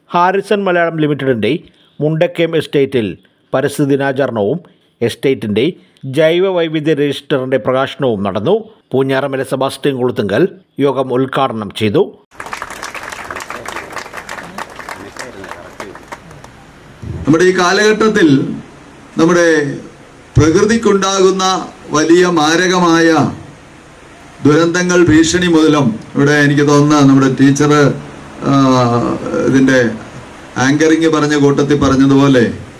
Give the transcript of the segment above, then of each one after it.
Harrison Malayalam ലിമിറ്റഡിൻ്റെ Mundakayam എസ്റ്റേറ്റിൽ പരിസ്ഥിതി ദിനാചരണവും എസ്റ്റേറ്റിൻ്റെ ജൈവ വൈവിധ്യ രജിസ്റ്ററിൻ്റെ പ്രകാശനവും നടന്നു. പൂഞ്ഞാറമല സെബാസ്റ്റ്യൻ കുളുത്തുങ്കൽ യോഗം ഉദ്ഘാടനം ചെയ്തു. നമ്മുടെ ഈ കാലഘട്ടത്തിൽ നമ്മുടെ പ്രകൃതിക്കുണ്ടാകുന്ന വലിയ മാരകമായ ദുരന്തങ്ങൾ ഭീഷണി മൂലം ഇവിടെ എനിക്ക് തോന്നുന്ന നമ്മുടെ ടീച്ചർ ഇതിൻ്റെ ആങ്കറിങ് പറഞ്ഞ കൂട്ടത്തിൽ പറഞ്ഞതുപോലെ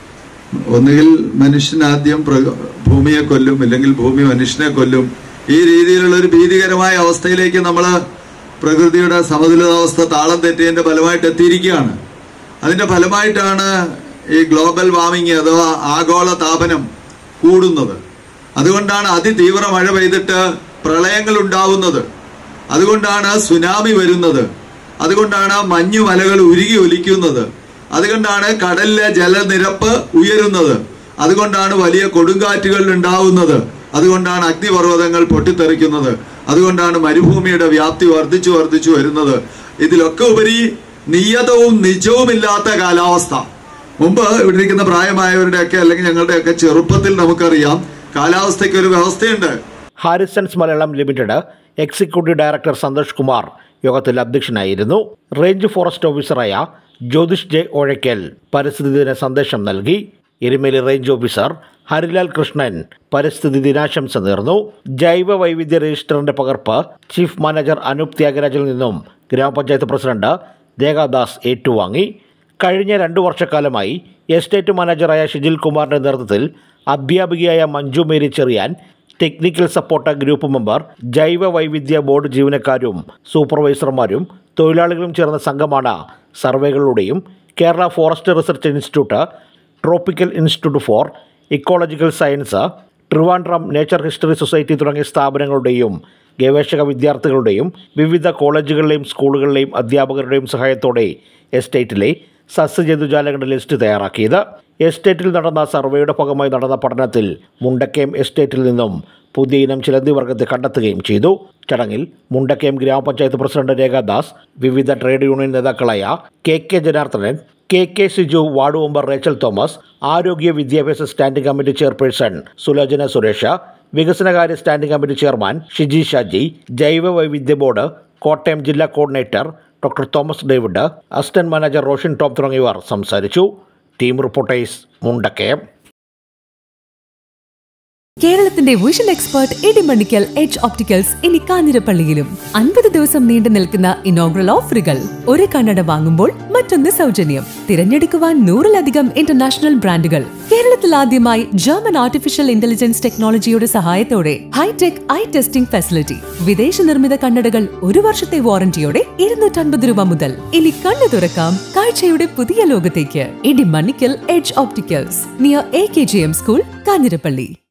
ഒന്നുകിൽ മനുഷ്യനാദ്യം ഭൂമിയെ കൊല്ലും, ഇല്ലെങ്കിൽ ഭൂമി മനുഷ്യനെ കൊല്ലും. ഈ രീതിയിലുള്ള ഒരു ഭീതികരമായ അവസ്ഥയിലേക്ക് നമ്മൾ പ്രകൃതിയുടെ സമതുലിതാവസ്ഥ താളം തെറ്റിയതിൻ്റെ ഫലമായിട്ട് എത്തിയിരിക്കുകയാണ്. അതിൻ്റെ ഫലമായിട്ടാണ് ഈ ഗ്ലോബൽ വാർമിങ് അഥവാ ആഗോള താപനം കൂടുന്നത്. അതുകൊണ്ടാണ് അതിതീവ്ര മഴ പെയ്തിട്ട് പ്രളയങ്ങൾ ഉണ്ടാവുന്നത്. അതുകൊണ്ടാണ് സുനാമി വരുന്നത്. അതുകൊണ്ടാണ് മഞ്ഞുമലകൾ ഉരുകി ഒലിക്കുന്നത്. അതുകൊണ്ടാണ് കടലിലെ ജലനിരപ്പ് ഉയരുന്നത്. അതുകൊണ്ടാണ് വലിയ കൊടുങ്കാറ്റുകൾ ഉണ്ടാവുന്നത്. അതുകൊണ്ടാണ് അഗ്നിപർവ്വതങ്ങൾ പൊട്ടിത്തെറിക്കുന്നത്. അതുകൊണ്ടാണ് മരുഭൂമിയുടെ വ്യാപ്തി വർദ്ധിച്ചു വരുന്നത്. ഇതിലൊക്കെ ഉപരി നിയതവും നിജവുമില്ലാത്ത കാലാവസ്ഥ. മുമ്പ് ഇവിടെ ഇരിക്കുന്ന പ്രായമായവരുടെയൊക്കെ അല്ലെങ്കിൽ ഞങ്ങളുടെയൊക്കെ ചെറുപ്പത്തിൽ നമുക്കറിയാം കാലാവസ്ഥയ്ക്ക് ഒരു വ്യവസ്ഥയുണ്ട്. Harrisons Malayalam limited executive director Santhosh Kumar യോഗത്തിൽ അധ്യക്ഷനായിരുന്നു. റേഞ്ച് ഫോറസ്റ്റ് ഓഫീസറായ ജ്യോതിഷ് ജെ ഓഴയ്ക്കൽ പരിസ്ഥിതി ദിന സന്ദേശം നൽകി. എരുമേലി റേഞ്ച് ഓഫീസർ ഹരിലാൽ കൃഷ്ണൻ പരിസ്ഥിതി ദിനാശംസ നേർന്നു. ജൈവ വൈവിധ്യ രജിസ്റ്ററിന്റെ പകർപ്പ് ചീഫ് മാനേജർ അനൂപ് ത്യാഗരാജിൽ നിന്നും ഗ്രാമപഞ്ചായത്ത് പ്രസിഡന്റ് രേഖാദാസ് ഏറ്റുവാങ്ങി. കഴിഞ്ഞ 2 വർഷക്കാലമായി എസ്റ്റേറ്റ് മാനേജറായ ഷിജിൽ കുമാറിന്റെ നേതൃത്വത്തിൽ അധ്യാപികയായ Manju Mary Cherian, technical support group member, ജൈവ വൈവിധ്യ ബോർഡ് ജീവനക്കാരും സൂപ്പർവൈസർമാരും തൊഴിലാളികളും ചേർന്ന സംഘമാണ് സർവേകളിലൂടെയും Kerala forest research institute, tropical institute for ecological science, Trivandrum nature history society തുടങ്ങിയ സ്ഥാപനങ്ങളുടെയും ഗവേഷക വിദ്യാർത്ഥികളുടെയും വിവിധ കോളേജുകളിലെയും സ്കൂളുകളിലെയും അധ്യാപകരുടെയും സഹായത്തോടെ എസ്റ്റേറ്റിലെ സസ്യജന്തുജാലങ്ങളുടെ ലിസ്റ്റ് തയ്യാറാക്കിയത്. എസ്റ്റേറ്റിൽ നടന്ന സർവേയുടെ ഭാഗമായി നടന്ന പഠനത്തിൽ മുണ്ടക്കയം എസ്റ്റേറ്റിൽ നിന്നും പുതിയ ഇനം ചിലന്തി വർഗത്തെ കണ്ടെത്തുകയും ചെയ്തു. ചടങ്ങിൽ മുണ്ടക്കയം ഗ്രാമപഞ്ചായത്ത് പ്രസിഡന്റ് രേഖാദാസ്, വിവിധ ട്രേഡ് യൂണിയൻ നേതാക്കളായ K Janardhanan, K Siju, ward member Rachel Thomas, ആരോഗ്യ വിദ്യാഭ്യാസ standing committee chairperson Sulochana Suresh, വികസനകാര്യ standing committee chairman Shiji Shaji, ജൈവ വൈവിധ്യ ബോർഡ് കോട്ടയം ജില്ലാ coordinator doctor Thomas David, assistant manager Roshan Tom തുടങ്ങിയവർ സംസാരിച്ചു. Team reporters Mundakayam. കേരളത്തിന്റെ vision expert Idimannickal edge opticals ഇനി കാഞ്ഞിരപ്പള്ളിയിലും 50 ദിവസം നീണ്ടു നിൽക്കുന്ന ഇനോഗ്രൽ ഓഫറുകൾ. ഒരു കണ്ണട വാങ്ങുമ്പോൾ മറ്റൊന്ന് സൗജന്യം. തിരഞ്ഞെടുക്കുവാൻ 100-ലധികം ഇന്റർനാഷണൽ ബ്രാൻഡുകൾ. കേരളത്തിൽ ആദ്യമായി ജർമ്മൻ ആർട്ടിഫിഷ്യൽ ഇന്റലിജൻസ് ടെക്നോളജിയുടെ സഹായത്തോടെ ഹൈടെക് ഐ ടെസ്റ്റിംഗ് ഫെസിലിറ്റി. വിദേശ നിർമ്മിത കണ്ണടകൾ 1 വർഷത്തെ വാറന്റിയോടെ 250 രൂപ മുതൽ. ഇനി കണ്ണു തുറക്കാം കാഴ്ചയുടെ പുതിയ ലോകത്തേക്ക്. Idimannickal edge opticals near AKGM school, Kanjirappally.